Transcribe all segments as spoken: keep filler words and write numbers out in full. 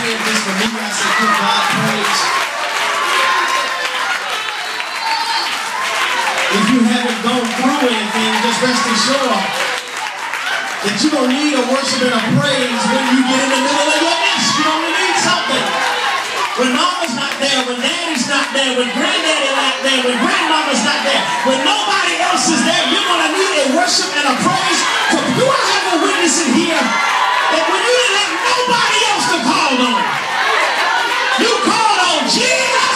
here just for me. I say, give God praise. If you haven't gone through anything, just rest assured that you don't need a worship and a praise when you get in the middle of your mess. You only need something. When mama's not there, when daddy's not there, when granddaddy's not there, when grandmama's not there, when nobody else is there, you're going to need a worship and a praise. So do I have a witness in here that when you didn't have nobody else to call on, you called on Jesus?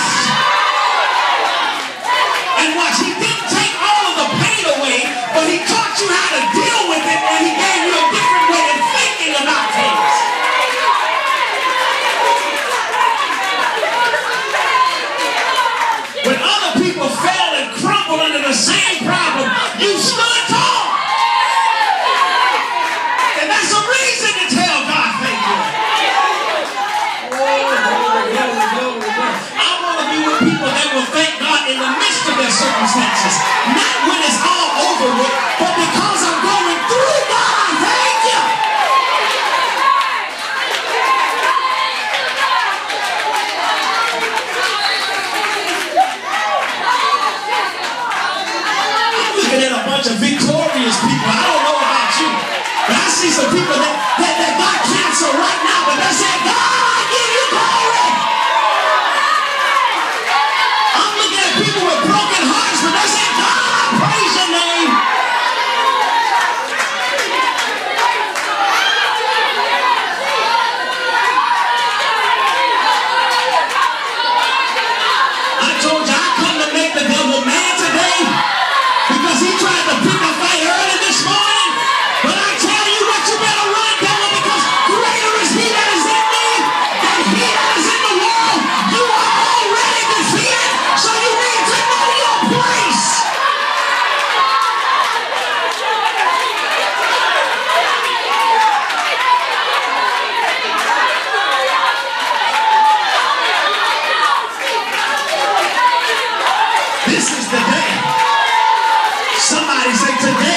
And watch, he didn't take all of the pain away, but he taught you how to deal with it, and he gave you a different way of thinking about things. When other people fell and crumbled under the same problem, you stood tall. And that's a reason to tell God thank you. I want to be with people that will thank God in the midst of their circumstances. Not when it's all over with, but because I'm going through, God, I thank you. I'm looking at a bunch of victorious people. I don't know about you, but I see some people that, that, that got cancer right now, but they say, God, I give you glory. I'm looking at people with broken hearts, but they say, God, I praise your name. I told you I come to make the devil mad today because he tried to pick a fight early this morning. But I tell you what, you better run, devil, because greater is he that is in me than he that is in the world. You are already defeated, so you need to know your place. This is the day. Somebody say today.